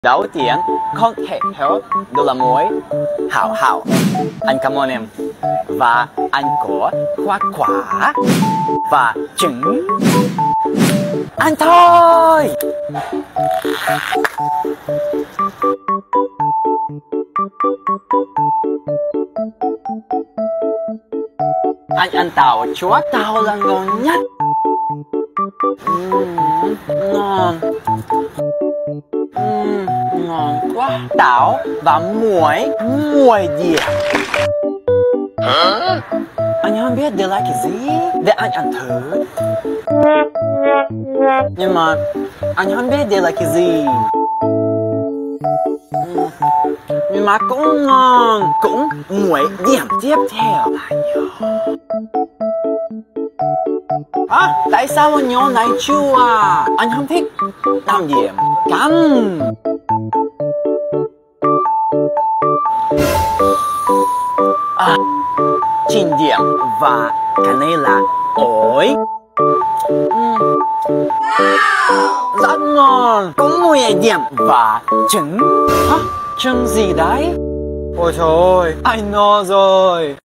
Đầu tiên, không thể thiếu đó là muối. Hảo hảo, anh cảm ơn em. Và anh có hoa quả và trứng. Ăn thôi. Anh ăn tàu chúa, tàu là ngon nhất. Ngon. Ngon quá. Táo và muối. Muối gì? Hả? Anh không biết đây là cái gì. Để anh ăn thử. Nhưng mà anh không biết đây là cái gì. Nhưng mà cũng ngon. Cũng muối điểm tiếp theo. Tại sao nhỏ này chua à? Anh không thích làm điểm cắn. Chỉnh điểm và cái này là ổi. Rất ngon. Cũng 10 điểm và trứng. Trứng gì đấy? Ôi trời ơi, anh no rồi.